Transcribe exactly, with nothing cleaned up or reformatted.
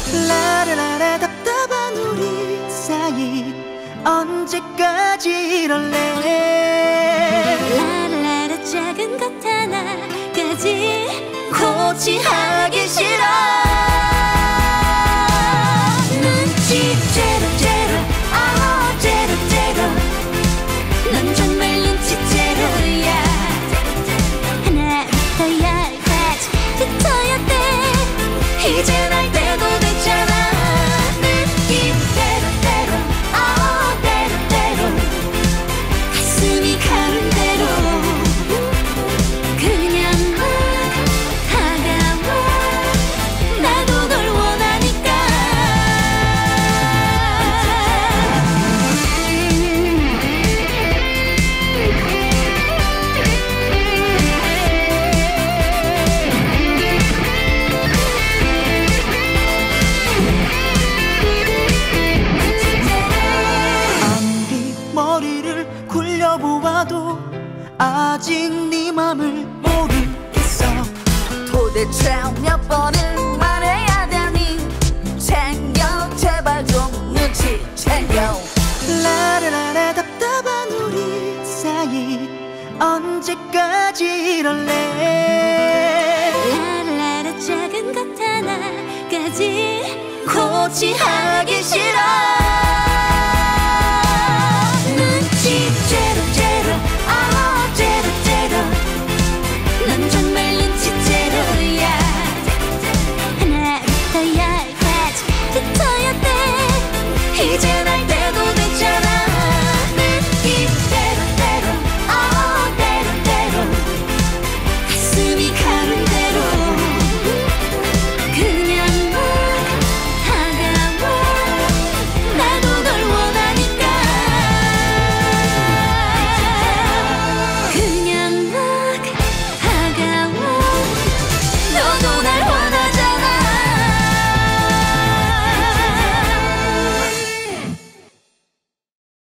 라라라라 답답한 우리 사이 언제까지 이럴래. 라라라라 작은 것 하나까지 고치하기 싫어. 눈치채로 채로 아 채로 채로 넌 정말 눈치채로야. 하나부터 열까지 붙어야 돼. 이젠 알 때도 됐잖아. 느낌대로 대로 아 대로 대로 가슴이 가는 대로 그냥 막 다가와. 나도 널 원하니까. 아무리 머리를 굴려보아도 아직 네 맘을 모르겠어. 도대체 몇 번을 말해야 되니. 챙겨 제발 좀 눈치 챙겨. 라라라라 답답한 우리 사이 언제까지 이럴래. 라라라라 작은 것 하나까지 고치하기 싫어.